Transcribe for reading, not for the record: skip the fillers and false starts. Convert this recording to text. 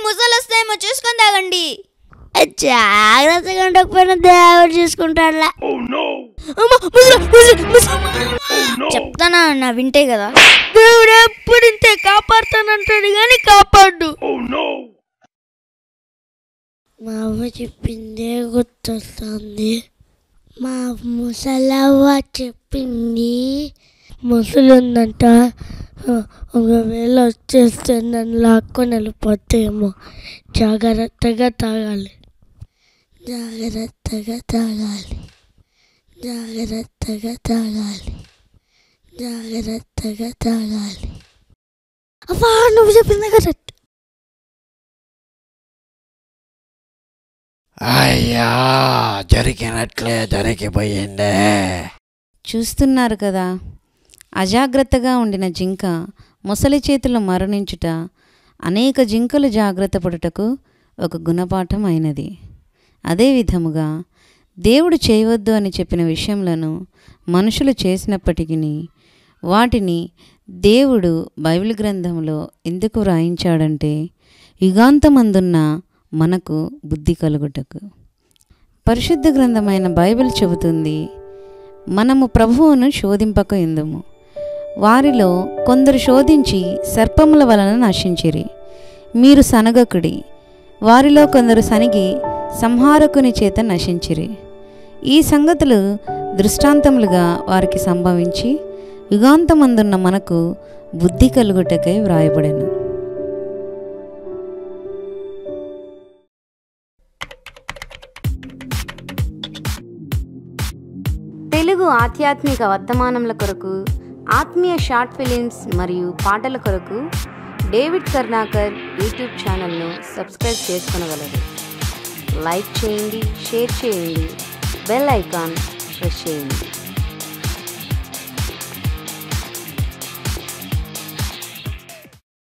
ముసలు వస్తాయేమో చూసుకొని తాగండి. జాగ్రత్తగా ఉండకపోయినా దేవుడు చూసుకుంటాడులా. చెప్తానా అన్న వింటే కదా, దేవుడు ఎప్పుడు ఇంతే కాపాడుతానంటాడు కానీ కాపాడు. మా అమ్మ చెప్పిందే గుర్తొస్తుంది. మా ముసలవ్వ చెప్పింది ముసలు ఉందంట, ఒకవేళ వచ్చేస్తే నన్ను లాక్కొని వెళ్ళిపోతేమో జాగ్రత్తగా తాగాలి, జాగ్రత్తగా తాగాలి, జాగ్రత్తగా తాగాలి, జాగ్రత్తగా తాగాలి. అవ్వా నువ్వు చెప్పింది కరెక్ట్. అయ్యా జరిగినట్లే జరిగిపోయిందే. చూస్తున్నారు కదా, అజాగ్రత్తగా ఉండిన జింక ముసలి చేతిలో మరణించుట అనేక జింకలు జాగ్రత్త పడుటకు ఒక గుణపాఠం అయినది. అదే విధముగా దేవుడు చేయవద్దు అని చెప్పిన విషయములను మనుషులు చేసినప్పటికీ వాటిని దేవుడు బైబిల్ గ్రంథంలో ఎందుకు వ్రాయించాడంటే యుగాంతమందున్న మనకు బుద్ధి కలుగుటకు. పరిశుద్ధ గ్రంథమైన బైబిల్ చెబుతుంది, మనము ప్రభువును శోధింపక ఎందుము. వారిలో కొందరు శోధించి సర్పముల వలన నశించిరి. మీరు సనగకుడి. వారిలో కొందరు సనిగి సంహారకుని చేత నశించిరి. ఈ సంగతులు దృష్టాంతములుగా వారికి సంభవించి యుగాంతమందున్న మనకు బుద్ధి కలుగుటకై వ్రాయబడెను. తెలుగు ఆధ్యాత్మిక వర్తమానముల కొరకు, ఆత్మీయ షార్ట్ ఫిలిమ్స్ మరియు పాటల కొరకు డేవిడ్ కర్ణాకర్ యూట్యూబ్ ఛానల్ను సబ్స్క్రైబ్ చేసుకొనగలరు. లైక్ చేయండి, షేర్ చేయండి, బెల్ ఐకాన్ ప్రెస్ చేయండి.